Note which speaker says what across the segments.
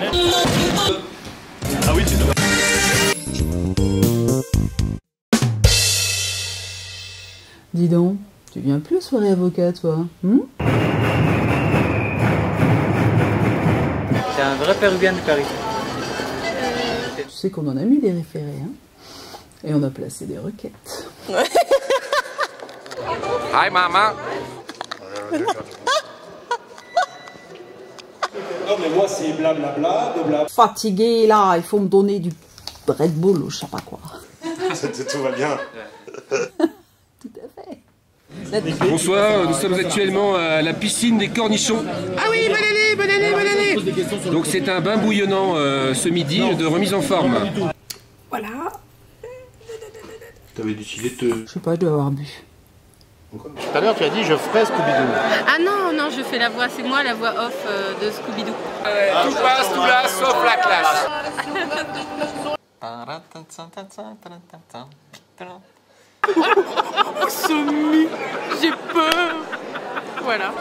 Speaker 1: Ah oui, c'est dommage.
Speaker 2: Dis donc, tu viens plus aux soirées avocat, toi,
Speaker 3: C'est un vrai péruvien de Paris.
Speaker 2: Tu sais qu'on en a mis des référés, hein. Et on a placé des requêtes.
Speaker 4: Hi, maman.
Speaker 1: Non mais moi c'est blablabla, de blabla.
Speaker 2: Fatigué, là, il faut me donner du Red Bull ou je sais pas quoi.
Speaker 1: Tout va bien.
Speaker 2: Tout à fait.
Speaker 5: Bonsoir, nous sommes actuellement à la piscine des Cornichons. Ah oui, bonne année, bonne année, bonne année. Donc c'est un bain bouillonnant ce midi de remise en forme.
Speaker 2: Voilà.
Speaker 1: T'avais décidé de
Speaker 2: Je sais pas, je dois avoir bu.
Speaker 1: Tout à l'heure tu as dit je ferai Scooby-Doo.
Speaker 6: Ah non, non, je fais la voix, c'est moi la voix off de Scooby-Doo.
Speaker 4: Tout passe, tout là, sauf la classe.
Speaker 6: Semi, j'ai peur. Voilà.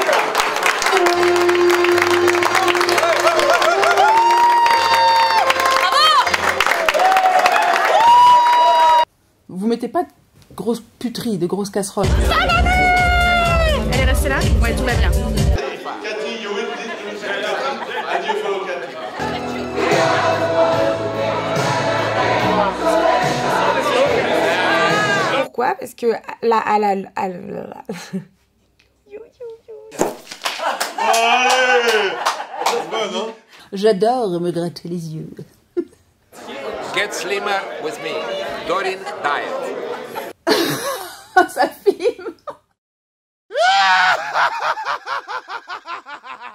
Speaker 2: Vous mettez pas de grosses puteries, de grosses casseroles.
Speaker 6: Elle est restée là? Ouais, tout va bien.
Speaker 7: Pourquoi? Parce que la...
Speaker 2: J'adore me gratter les yeux.
Speaker 4: Get slimmer with me. Dorin Diet.
Speaker 2: Ça filme.